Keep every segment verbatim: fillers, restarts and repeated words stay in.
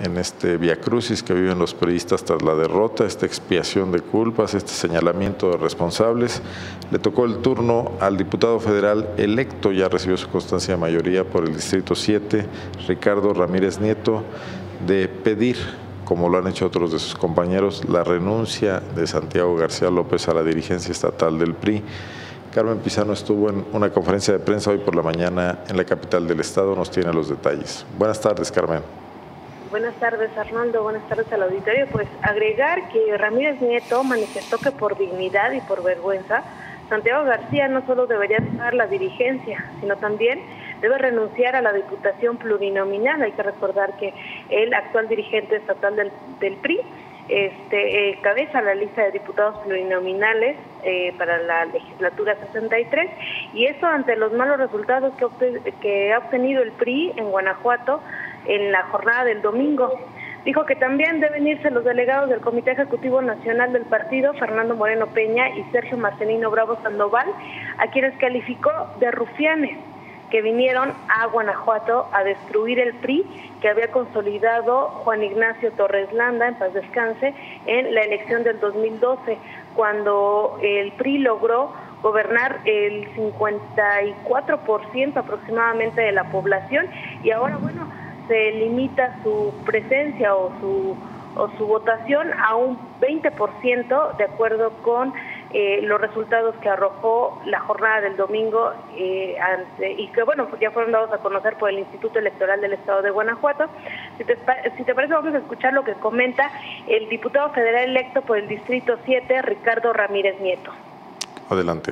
en este viacrucis que viven los periodistas tras la derrota, esta expiación de culpas, este señalamiento de responsables. Le tocó el turno al diputado federal electo, ya recibió su constancia de mayoría por el Distrito siete, Ricardo Ramírez Nieto, de pedir, como lo han hecho otros de sus compañeros, la renuncia de Santiago García López a la dirigencia estatal del P R I. Carmen Pizano estuvo en una conferencia de prensa hoy por la mañana en la capital del estado, nos tiene los detalles. Buenas tardes, Carmen. Buenas tardes, Arnoldo. Buenas tardes al auditorio. Pues agregar que Ramírez Nieto manifestó que por dignidad y por vergüenza, Santiago García no solo debería dejar la dirigencia, sino también debe renunciar a la diputación plurinominal. Hay que recordar que el actual dirigente estatal del, del P R I este, eh, cabeza la lista de diputados plurinominales eh, para la legislatura sesenta y tres, y eso ante los malos resultados que, obte, que ha obtenido el P R I en Guanajuato en la jornada del domingo. Dijo que también deben irse los delegados del Comité Ejecutivo Nacional del partido, Fernando Moreno Peña y Sergio Marcelino Bravo Sandoval, a quienes calificó de rufianes, que vinieron a Guanajuato a destruir el P R I que había consolidado Juan Ignacio Torres Landa, en paz descanse, en la elección del dos mil doce, cuando el P R I logró gobernar el cincuenta y cuatro por ciento aproximadamente de la población, y ahora, bueno, se limita su presencia o su, o su votación a un veinte por ciento, de acuerdo con Eh, los resultados que arrojó la jornada del domingo eh, ante, y que, bueno, pues ya fueron dados a conocer por el Instituto Electoral del Estado de Guanajuato. Si te, si te parece, vamos a escuchar lo que comenta el diputado federal electo por el Distrito siete, Ricardo Ramírez Nieto. Adelante.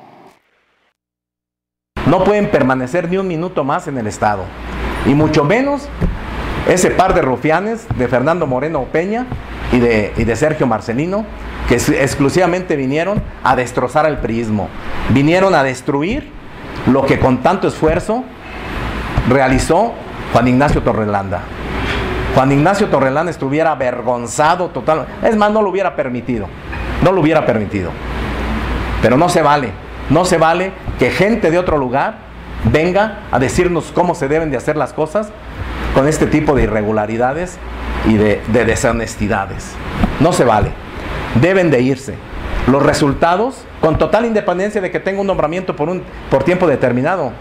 No pueden permanecer ni un minuto más en el Estado, y mucho menos ese par de rufianes de Fernando Moreno Peña y de, y de Sergio Marcelino, que exclusivamente vinieron a destrozar el priismo, vinieron a destruir lo que con tanto esfuerzo realizó Juan Ignacio Torres Landa. Juan Ignacio Torres Landa estuviera avergonzado total, es más, no lo hubiera permitido, no lo hubiera permitido. Pero no se vale, no se vale que gente de otro lugar venga a decirnos cómo se deben de hacer las cosas con este tipo de irregularidades y de, de deshonestidades. No se vale. Deben de irse. Los resultados, con total independencia de que tenga un nombramiento por, un, por tiempo determinado.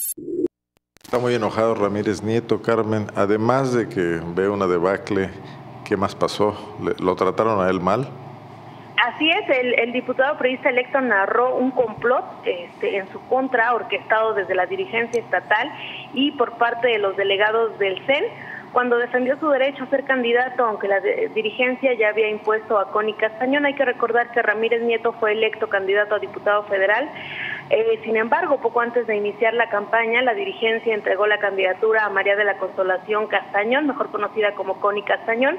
Está muy enojado Ramírez Nieto, Carmen. Además de que ve una debacle, ¿qué más pasó? ¿Lo trataron a él mal? Así es, el, el diputado priista electo narró un complot este, en su contra, orquestado desde la dirigencia estatal y por parte de los delegados del C E N, cuando defendió su derecho a ser candidato, aunque la de, dirigencia ya había impuesto a Connie Castañón. Hay que recordar que Ramírez Nieto fue electo candidato a diputado federal. Eh, sin embargo, poco antes de iniciar la campaña, la dirigencia entregó la candidatura a María de la Consolación Castañón, mejor conocida como Connie Castañón,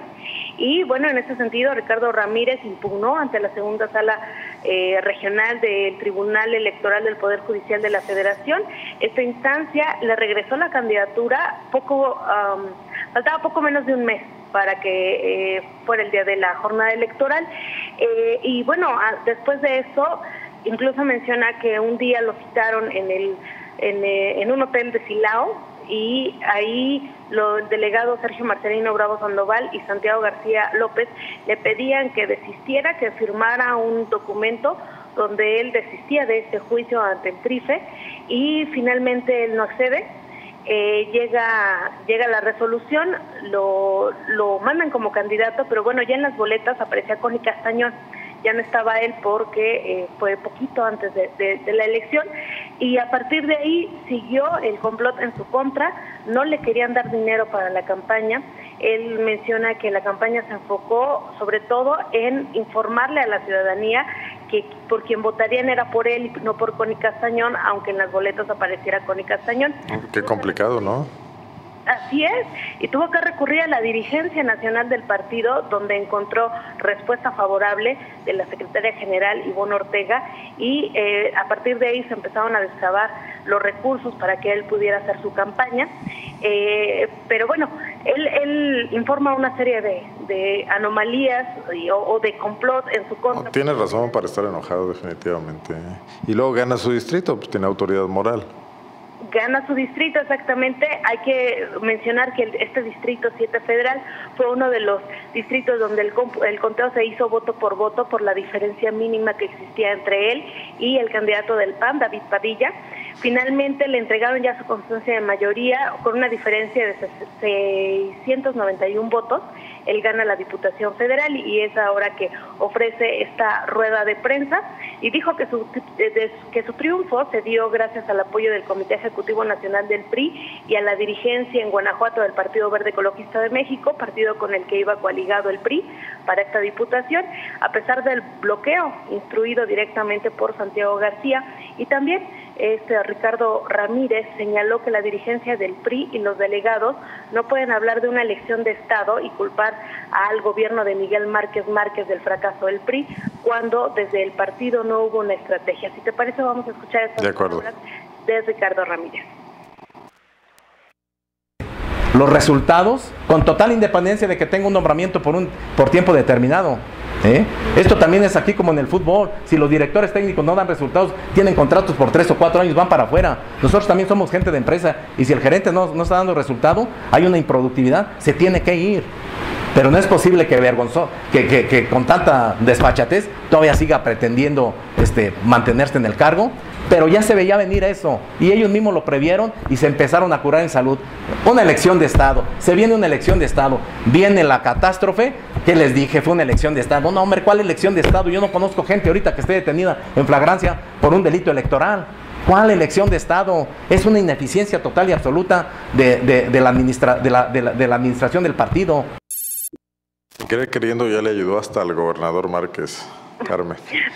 y bueno, en ese sentido, Ricardo Ramírez impugnó ante la segunda sala eh, regional del Tribunal Electoral del Poder Judicial de la Federación. Esta instancia le regresó la candidatura poco, um, faltaba poco menos de un mes para que eh, fuera el día de la jornada electoral, eh, y bueno, a, después de eso, incluso menciona que un día lo citaron en el en, eh, en un hotel de Silao, y ahí los delegados Sergio Marcelino Bravo Sandoval y Santiago García López le pedían que desistiera, que firmara un documento donde él desistía de este juicio ante el TRIFE, y finalmente él no accede. Eh, llega llega la resolución, lo, lo mandan como candidato, pero bueno, ya en las boletas aparecía Connie Castañón. Ya no estaba él porque eh, fue poquito antes de, de, de la elección, y a partir de ahí siguió el complot en su contra. No le querían dar dinero para la campaña. Él menciona que la campaña se enfocó sobre todo en informarle a la ciudadanía que por quien votarían era por él y no por Connie Castañón, aunque en las boletas apareciera Connie Castañón. Qué complicado, ¿no? Así es, y tuvo que recurrir a la dirigencia nacional del partido, donde encontró respuesta favorable de la secretaria general Ivonne Ortega, y eh, a partir de ahí se empezaron a descavar los recursos para que él pudiera hacer su campaña. Eh, pero bueno, él, él informa una serie de, de anomalías y, o, o de complot en su contra. No, tiene razón para estar enojado definitivamente. Y luego gana su distrito, pues tiene autoridad moral. gana su distrito exactamente. Hay que mencionar que este distrito siete federal fue uno de los distritos donde el, el conteo se hizo voto por voto por la diferencia mínima que existía entre él y el candidato del P A N, David Padilla. Finalmente le entregaron ya su constancia de mayoría con una diferencia de seiscientos noventa y un votos. Él gana la Diputación Federal y es ahora que ofrece esta rueda de prensa y dijo que su, que su triunfo se dio gracias al apoyo del Comité Ejecutivo Nacional del P R I y a la dirigencia en Guanajuato del Partido Verde Ecologista de México, partido con el que iba coaligado el P R I para esta diputación, a pesar del bloqueo instruido directamente por Santiago García. Y también este Ricardo Ramírez señaló que la dirigencia del P R I y los delegados no pueden hablar de una elección de Estado y culpar al gobierno de Miguel Márquez Márquez del fracaso del P R I, cuando desde el partido no hubo una estrategia. Si te parece, vamos a escuchar estas palabras de Ricardo Ramírez. Los resultados, con total independencia de que tenga un nombramiento por, un, por tiempo determinado. ¿Eh? Esto también es aquí como en el fútbol. Si los directores técnicos no dan resultados, tienen contratos por tres o cuatro años, van para afuera. Nosotros también somos gente de empresa y si el gerente no, no está dando resultado, hay una improductividad, se tiene que ir. Pero no es posible que vergonzoso, que, que, que con tanta desfachatez todavía siga pretendiendo este, mantenerse en el cargo. Pero ya se veía venir eso y ellos mismos lo previeron y se empezaron a curar en salud. Una elección de Estado, se viene una elección de Estado, viene la catástrofe. ¿Qué les dije? Fue una elección de Estado. No, hombre, ¿cuál elección de Estado? Yo no conozco gente ahorita que esté detenida en flagrancia por un delito electoral. ¿Cuál elección de Estado? Es una ineficiencia total y absoluta de, de, de, la, administra, de, la, de, la, de la administración del partido. Querer queriendo ya le ayudó hasta al gobernador Márquez, Carmen.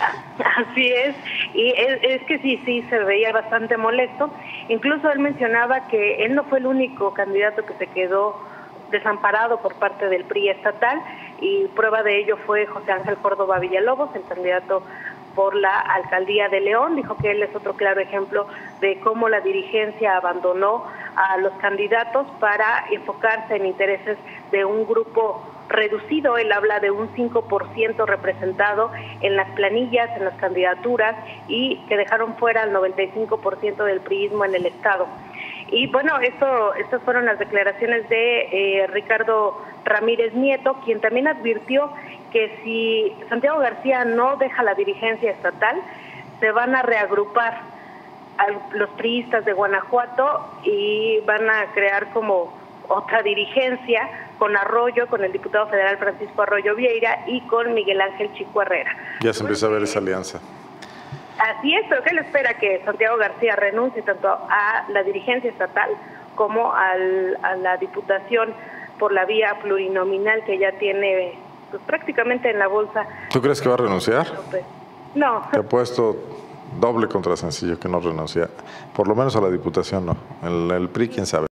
Así es, y es, es que sí, sí, se veía bastante molesto. Incluso él mencionaba que él no fue el único candidato que se quedó desamparado por parte del P R I estatal, y prueba de ello fue José Ángel Córdoba Villalobos, el candidato por la alcaldía de León. Dijo que él es otro claro ejemplo de cómo la dirigencia abandonó a los candidatos para enfocarse en intereses de un grupo reducido. Él habla de un cinco por ciento representado en las planillas, en las candidaturas, y que dejaron fuera el noventa y cinco por ciento del priismo en el estado. Y bueno, esto, estas fueron las declaraciones de eh, Ricardo Ramírez Nieto, quien también advirtió que si Santiago García no deja la dirigencia estatal, se van a reagrupar a los priistas de Guanajuato y van a crear como otra dirigencia con Arroyo, con el diputado federal Francisco Arroyo Vieira y con Miguel Ángel Chico Herrera. Ya se empieza a ver esa alianza. Así es, pero que él espera que Santiago García renuncie tanto a la dirigencia estatal como al, a la diputación por la vía plurinominal que ya tiene pues, prácticamente en la bolsa. ¿Tú crees que va a renunciar? No. Te he puesto doble contra sencillo que no renuncia. Por lo menos a la diputación no. El, el P R I, quién sabe.